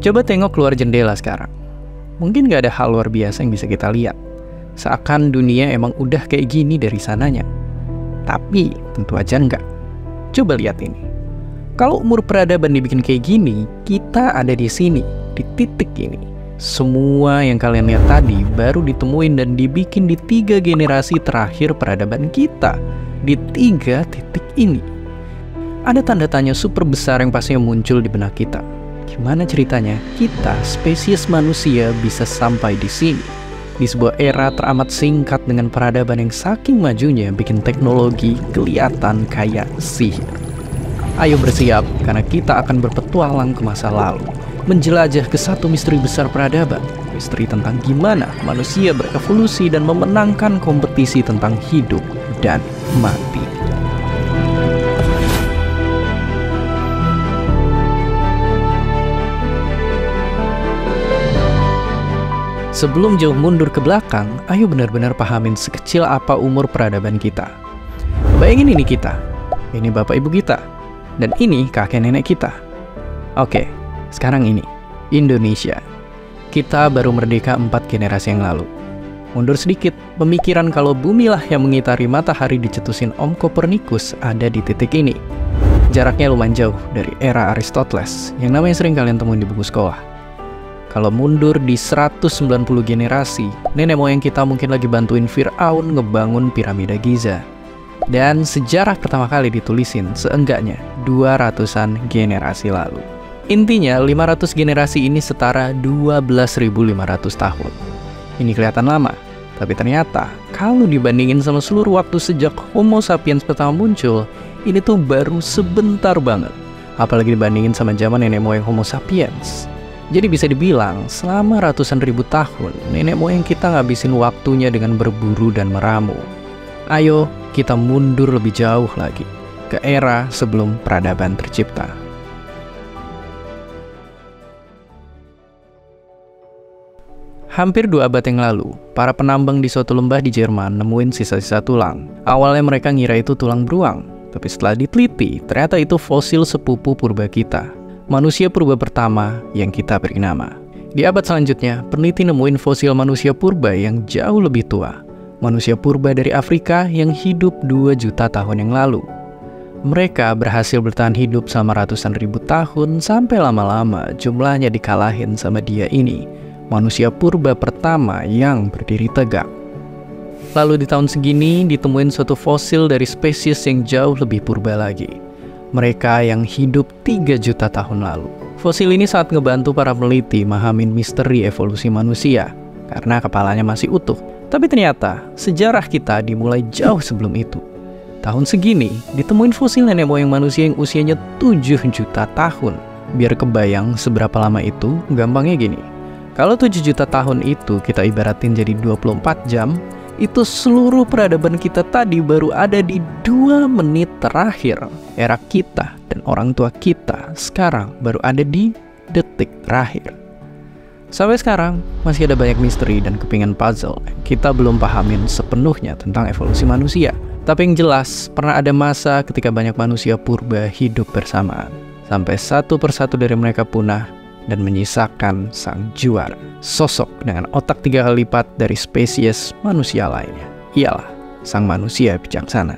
Coba tengok keluar jendela sekarang. Mungkin gak ada hal luar biasa yang bisa kita lihat. Seakan dunia emang udah kayak gini dari sananya. Tapi tentu aja enggak. Coba lihat ini. Kalau umur peradaban dibikin kayak gini, kita ada di sini, di titik ini. Semua yang kalian lihat tadi baru ditemuin dan dibikin di 3 generasi terakhir peradaban kita. Di 3 titik ini. Ada tanda tanya super besar yang pastinya muncul di benak kita. Gimana ceritanya kita, spesies manusia, bisa sampai di sini? Di sebuah era teramat singkat dengan peradaban yang saking majunya bikin teknologi kelihatan kayak sihir. Ayo bersiap, karena kita akan berpetualang ke masa lalu, menjelajah ke satu misteri besar peradaban. Misteri tentang gimana manusia berevolusi dan memenangkan kompetisi tentang hidup dan mati. Sebelum jauh mundur ke belakang, ayo benar-benar pahamin sekecil apa umur peradaban kita. Bayangin ini kita, ini bapak ibu kita, dan ini kakek nenek kita. Oke, sekarang ini, Indonesia. Kita baru merdeka 4 generasi yang lalu. Mundur sedikit, pemikiran kalau bumilah yang mengitari matahari dicetusin Om Kopernikus ada di titik ini. Jaraknya lumayan jauh dari era Aristoteles, yang namanya sering kalian temuin di buku sekolah. Kalau mundur di 190 generasi, nenek moyang kita mungkin lagi bantuin Fir'aun ngebangun piramida Giza. Dan sejarah pertama kali ditulisin seenggaknya 200-an generasi lalu. Intinya 500 generasi ini setara 12.500 tahun. Ini kelihatan lama, tapi ternyata kalau dibandingin sama seluruh waktu sejak Homo sapiens pertama muncul, ini tuh baru sebentar banget. Apalagi dibandingin sama zaman nenek moyang Homo sapiens. Jadi bisa dibilang, selama ratusan ribu tahun, nenek moyang kita ngabisin waktunya dengan berburu dan meramu. Ayo, kita mundur lebih jauh lagi, ke era sebelum peradaban tercipta. Hampir 2 abad yang lalu, para penambang di suatu lembah di Jerman nemuin sisa-sisa tulang. Awalnya mereka ngira itu tulang beruang, tapi setelah diteliti, ternyata itu fosil sepupu purba kita. Manusia purba pertama yang kita beri nama. Di abad selanjutnya, peneliti nemuin fosil manusia purba yang jauh lebih tua. Manusia purba dari Afrika yang hidup 2 juta tahun yang lalu. Mereka berhasil bertahan hidup selama ratusan ribu tahun sampai lama-lama jumlahnya dikalahin sama dia ini. Manusia purba pertama yang berdiri tegak. Lalu di tahun segini ditemuin suatu fosil dari spesies yang jauh lebih purba lagi. Mereka yang hidup 3 juta tahun lalu. Fosil ini sangat ngebantu para peneliti mahamin misteri evolusi manusia, karena kepalanya masih utuh. Tapi ternyata, sejarah kita dimulai jauh sebelum itu. Tahun segini, ditemuin fosil nenek moyang manusia yang usianya 7 juta tahun. Biar kebayang seberapa lama itu, gampangnya gini. Kalau 7 juta tahun itu kita ibaratin jadi 24 jam, itu seluruh peradaban kita tadi baru ada di 2 menit terakhir. Era kita dan orang tua kita sekarang baru ada di detik terakhir. Sampai sekarang masih ada banyak misteri dan kepingan puzzle kita belum pahamin sepenuhnya tentang evolusi manusia. Tapi yang jelas pernah ada masa ketika banyak manusia purba hidup bersamaan, sampai satu persatu dari mereka punah dan menyisakan sang juara, sosok dengan otak 3 kali lipat dari spesies manusia lainnya. Ialah sang manusia bijaksana.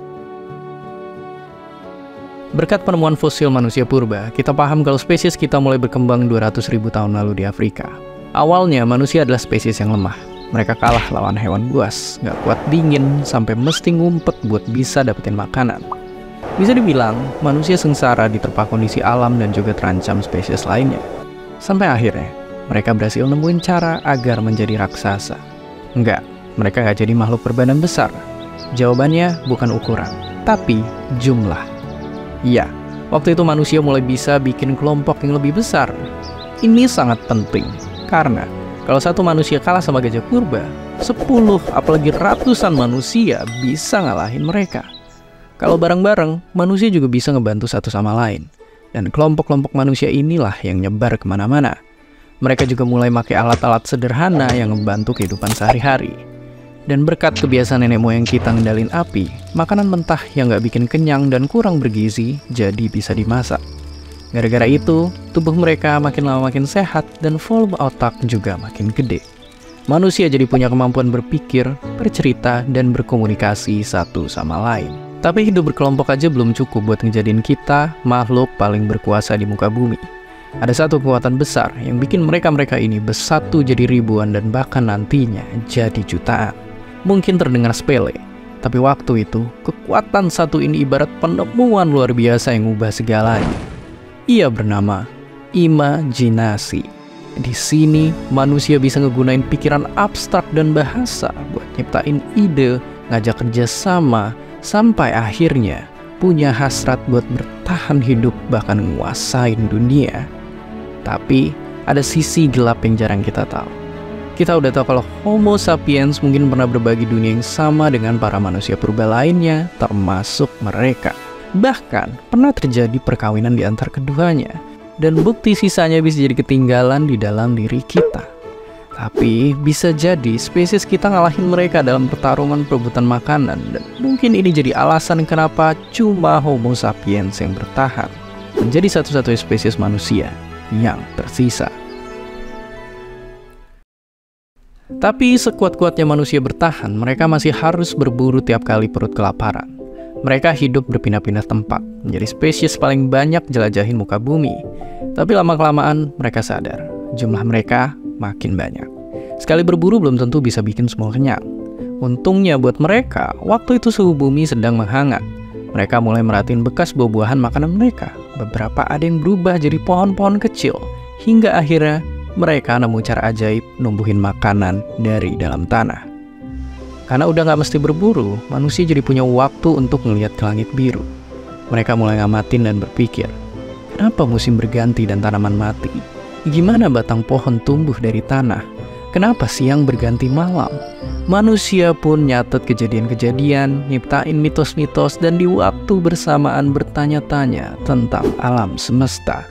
Berkat penemuan fosil manusia purba, kita paham kalau spesies kita mulai berkembang 200.000 tahun lalu di Afrika. Awalnya manusia adalah spesies yang lemah. Mereka kalah lawan hewan buas, gak kuat dingin, sampai mesti ngumpet buat bisa dapetin makanan. Bisa dibilang, manusia sengsara diterpa kondisi alam dan juga terancam spesies lainnya. Sampai akhirnya, mereka berhasil nemuin cara agar menjadi raksasa. Enggak, mereka nggak jadi makhluk berbadan besar. Jawabannya bukan ukuran, tapi jumlah. Iya, waktu itu manusia mulai bisa bikin kelompok yang lebih besar. Ini sangat penting, karena kalau satu manusia kalah sama gajah purba, 10 apalagi ratusan manusia bisa ngalahin mereka. Kalau bareng-bareng, manusia juga bisa ngebantu satu sama lain. Dan kelompok-kelompok manusia inilah yang nyebar kemana-mana. Mereka juga mulai pakai alat-alat sederhana yang ngebantu kehidupan sehari-hari. Dan berkat kebiasaan nenek moyang kita ngendalin api, makanan mentah yang nggak bikin kenyang dan kurang bergizi jadi bisa dimasak. Gara-gara itu, tubuh mereka makin lama makin sehat dan volume otak juga makin gede. Manusia jadi punya kemampuan berpikir, bercerita, dan berkomunikasi satu sama lain. Tapi hidup berkelompok aja belum cukup buat ngejadiin kita makhluk paling berkuasa di muka bumi. Ada satu kekuatan besar yang bikin mereka-mereka ini bersatu jadi ribuan dan bahkan nantinya jadi jutaan. Mungkin terdengar sepele, tapi waktu itu kekuatan satu ini ibarat penemuan luar biasa yang mengubah segalanya. Ia bernama imajinasi. Di sini manusia bisa ngegunain pikiran abstrak dan bahasa buat nyiptain ide, ngajak kerjasama, sampai akhirnya punya hasrat buat bertahan hidup bahkan nguasain dunia. Tapi ada sisi gelap yang jarang kita tahu. Kita udah tahu kalau Homo sapiens mungkin pernah berbagi dunia yang sama dengan para manusia purba lainnya, termasuk mereka. Bahkan pernah terjadi perkawinan di antara keduanya, dan bukti sisanya bisa jadi ketinggalan di dalam diri kita. Tapi bisa jadi spesies kita ngalahin mereka dalam pertarungan perebutan makanan, dan mungkin ini jadi alasan kenapa cuma Homo sapiens yang bertahan menjadi satu-satunya spesies manusia yang tersisa. Tapi sekuat-kuatnya manusia bertahan, mereka masih harus berburu tiap kali perut kelaparan. Mereka hidup berpindah-pindah tempat, menjadi spesies paling banyak jelajahin muka bumi. Tapi lama-kelamaan mereka sadar, jumlah mereka makin banyak. Sekali berburu belum tentu bisa bikin semua kenyang. Untungnya buat mereka, waktu itu suhu bumi sedang menghangat. Mereka mulai merhatiin bekas buah-buahan makanan mereka. Beberapa ada yang berubah jadi pohon-pohon kecil. Hingga akhirnya mereka nemu cara ajaib numbuhin makanan dari dalam tanah. Karena udah gak mesti berburu, manusia jadi punya waktu untuk ngelihat ke langit biru. Mereka mulai ngamatin dan berpikir, kenapa musim berganti dan tanaman mati? Gimana batang pohon tumbuh dari tanah? Kenapa siang berganti malam? Manusia pun nyatet kejadian-kejadian, nyiptain mitos-mitos, dan di waktu bersamaan bertanya-tanya tentang alam semesta.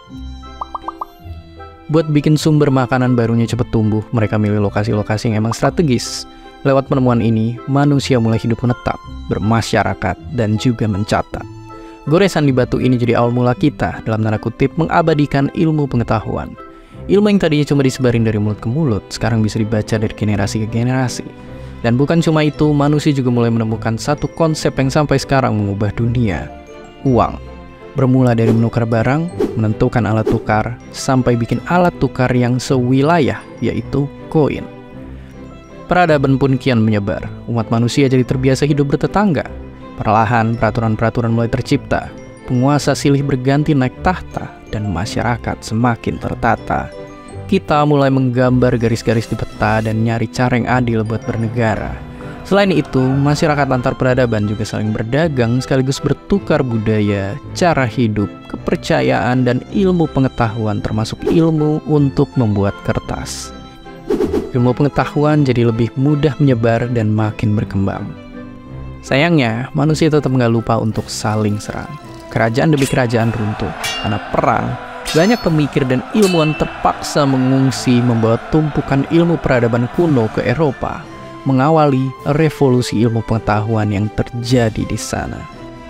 Buat bikin sumber makanan barunya cepet tumbuh, mereka milih lokasi-lokasi yang emang strategis. Lewat penemuan ini, manusia mulai hidup menetap, bermasyarakat, dan juga mencatat. Goresan di batu ini jadi awal mula kita, dalam tanda kutip, mengabadikan ilmu pengetahuan. Ilmu yang tadinya cuma disebarin dari mulut ke mulut, sekarang bisa dibaca dari generasi ke generasi. Dan bukan cuma itu, manusia juga mulai menemukan satu konsep yang sampai sekarang mengubah dunia. Uang. Bermula dari menukar barang, menentukan alat tukar, sampai bikin alat tukar yang sewilayah, yaitu koin. Peradaban pun kian menyebar. Umat manusia jadi terbiasa hidup bertetangga. Perlahan, peraturan-peraturan mulai tercipta. Penguasa silih berganti naik tahta, dan masyarakat semakin tertata. Kita mulai menggambar garis-garis di peta dan nyari cara yang adil buat bernegara. Selain itu, masyarakat antar peradaban juga saling berdagang sekaligus bertukar budaya, cara hidup, kepercayaan, dan ilmu pengetahuan termasuk ilmu untuk membuat kertas. Ilmu pengetahuan jadi lebih mudah menyebar dan makin berkembang. Sayangnya, manusia tetap nggak lupa untuk saling serang. Kerajaan demi kerajaan runtuh karena perang. Banyak pemikir dan ilmuwan terpaksa mengungsi membawa tumpukan ilmu peradaban kuno ke Eropa, mengawali revolusi ilmu pengetahuan yang terjadi di sana.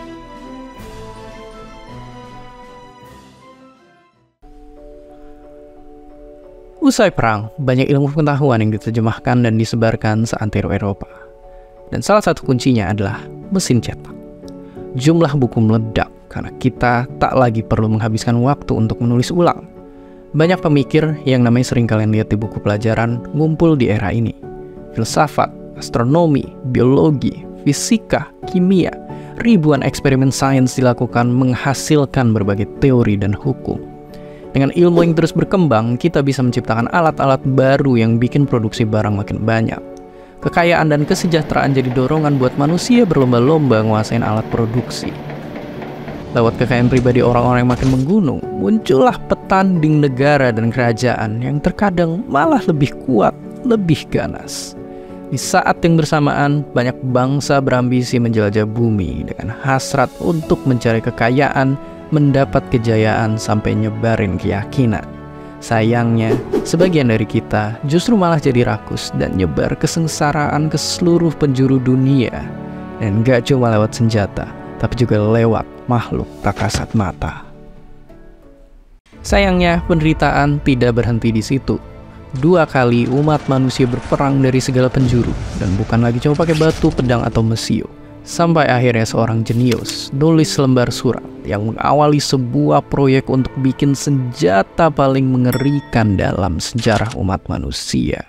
Usai perang, banyak ilmu pengetahuan yang diterjemahkan dan disebarkan seantero Eropa. Dan salah satu kuncinya adalah mesin cetak. Jumlah buku meledak karena kita tak lagi perlu menghabiskan waktu untuk menulis ulang. Banyak pemikir yang namanya sering kalian lihat di buku pelajaran ngumpul di era ini. Filsafat, astronomi, biologi, fisika, kimia, ribuan eksperimen sains dilakukan menghasilkan berbagai teori dan hukum. Dengan ilmu yang terus berkembang, kita bisa menciptakan alat-alat baru yang bikin produksi barang makin banyak. Kekayaan dan kesejahteraan jadi dorongan buat manusia berlomba-lomba nguasain alat produksi. Lewat kekayaan pribadi orang-orang yang makin menggunung, muncullah petanding negara dan kerajaan yang terkadang malah lebih kuat, lebih ganas. Di saat yang bersamaan, banyak bangsa berambisi menjelajah bumi dengan hasrat untuk mencari kekayaan, mendapat kejayaan sampai nyebarin keyakinan. Sayangnya, sebagian dari kita justru malah jadi rakus dan nyebar kesengsaraan ke seluruh penjuru dunia. Dan gak cuma lewat senjata, tapi juga lewat makhluk tak kasat mata. Sayangnya, penderitaan tidak berhenti di situ. 2 kali umat manusia berperang dari segala penjuru, dan bukan lagi cuma pakai batu, pedang, atau mesio. Sampai akhirnya seorang jenius nulis lembar surat yang mengawali sebuah proyek untuk bikin senjata paling mengerikan dalam sejarah umat manusia.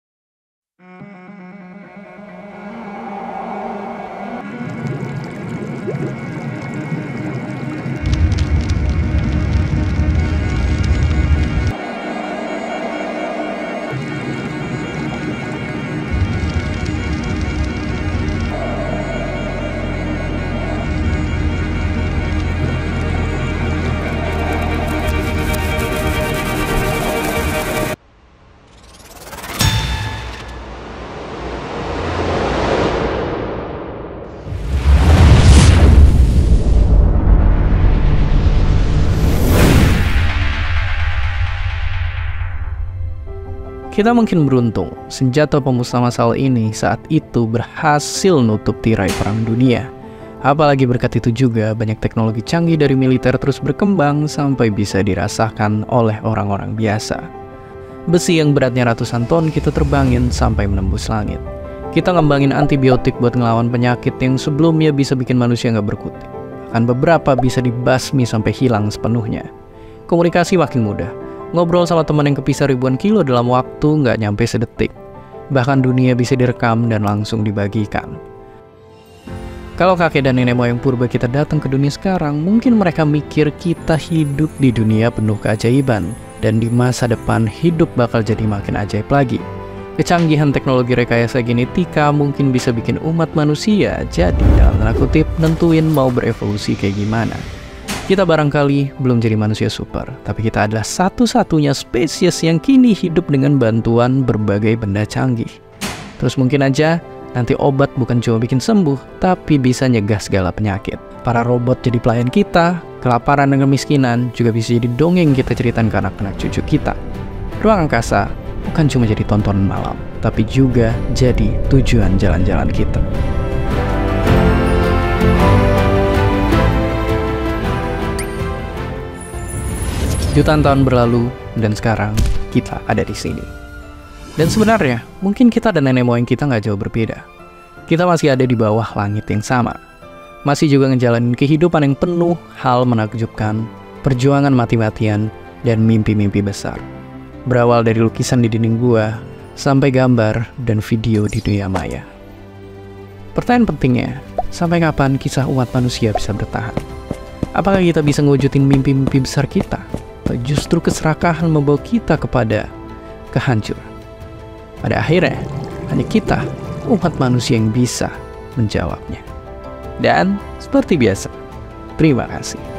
Kita mungkin beruntung, senjata pemusnah massal ini saat itu berhasil nutup tirai perang dunia. Apalagi berkat itu juga banyak teknologi canggih dari militer terus berkembang sampai bisa dirasakan oleh orang-orang biasa. Besi yang beratnya ratusan ton kita terbangin sampai menembus langit. Kita ngembangin antibiotik buat ngelawan penyakit yang sebelumnya bisa bikin manusia nggak berkutik. Bahkan beberapa bisa dibasmi sampai hilang sepenuhnya. Komunikasi makin mudah. Ngobrol sama teman yang kepisah ribuan kilo dalam waktu nggak nyampe sedetik. Bahkan dunia bisa direkam dan langsung dibagikan. Kalau kakek dan nenek moyang purba kita datang ke dunia sekarang, mungkin mereka mikir kita hidup di dunia penuh keajaiban. Dan di masa depan hidup bakal jadi makin ajaib lagi. Kecanggihan teknologi rekayasa genetika mungkin bisa bikin umat manusia jadi dalam tanda kutip nentuin mau berevolusi kayak gimana. Kita barangkali belum jadi manusia super, tapi kita adalah satu-satunya spesies yang kini hidup dengan bantuan berbagai benda canggih. Terus mungkin aja nanti obat bukan cuma bikin sembuh, tapi bisa nyegah segala penyakit. Para robot jadi pelayan kita, kelaparan dan kemiskinan juga bisa jadi dongeng kita ceritain ke anak-anak cucu kita. Ruang angkasa bukan cuma jadi tontonan malam, tapi juga jadi tujuan jalan-jalan kita. Jutaan tahun berlalu, dan sekarang kita ada di sini. Dan sebenarnya, mungkin kita dan nenek moyang kita nggak jauh berbeda. Kita masih ada di bawah langit yang sama. Masih juga ngejalanin kehidupan yang penuh hal menakjubkan, perjuangan mati-matian, dan mimpi-mimpi besar. Berawal dari lukisan di dinding gua, sampai gambar dan video di dunia maya. Pertanyaan pentingnya, sampai kapan kisah umat manusia bisa bertahan? Apakah kita bisa ngewujudin mimpi-mimpi besar kita? Atau justru keserakahan membawa kita kepada kehancuran? Pada akhirnya, hanya kita, umat manusia yang bisa menjawabnya. Dan seperti biasa, terima kasih.